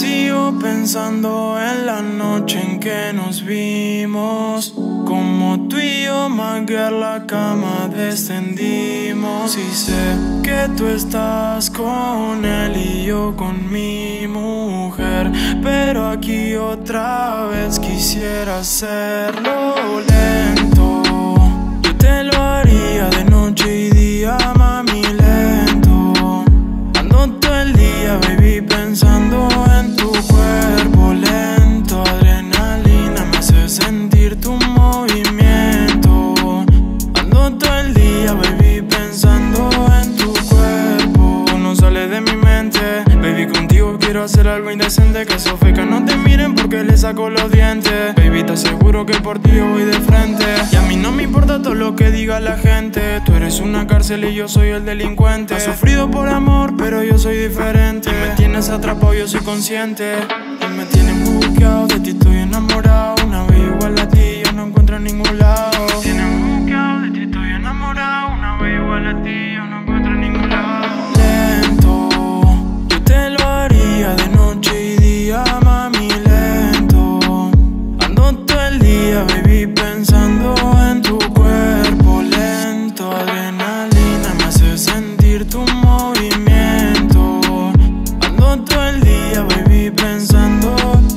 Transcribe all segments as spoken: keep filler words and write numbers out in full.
Sigo pensando en la noche en que nos vimos, como tú y yo, magué a la cama descendimos. Y sé que tú estás con él y yo con mi mujer, pero aquí otra vez quisiera hacerlo lento. Yo te lo haría de noche y día, mami, lento. Ando todo el día, baby, pensando en tu cuerpo lento. Adrenalina me hace sentir tu movimiento. Ando todo el día, baby, pensando en tu cuerpo. Tú no sales de mi mente, baby, contigo quiero hacer algo indecente. Que esos fecas no te miren porque le saco los dientes. Baby, te aseguro que por ti yo voy de frente. Y a mí no me importa todo lo que diga la gente. Tú eres una cárcel y yo soy el delincuente. Has sufrido por amor, pero yo soy diferente. Y me tienes atrapado, yo soy consciente. Y me tienes buqueado, de ti estoy enamorado. Una vez igual a ti yo no encuentro en ningún lado. Me tienes buqueado, de ti estoy enamorado. Una vez igual a ti yo no encuentro en ningún lado. Lento, yo te lo haría de noche y día, mami, lento. Ando todo el día, baby, pensando en tu cuerpo lento. Adrenalina me hace sentir tu movimiento. Ando todo el día, baby, pensando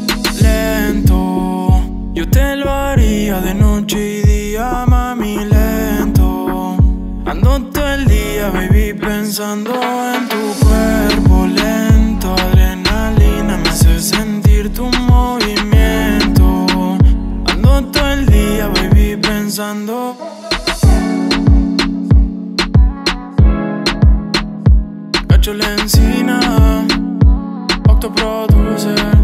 lento. Yo te lo haría de noche y día, mami, lento. Ando todo el día, baby, pensando en tu cuerpo lento. Adrenalina me hace sentir tu movimiento. Ando todo el día, baby, pensando. Cacho la encina, Octo Producer.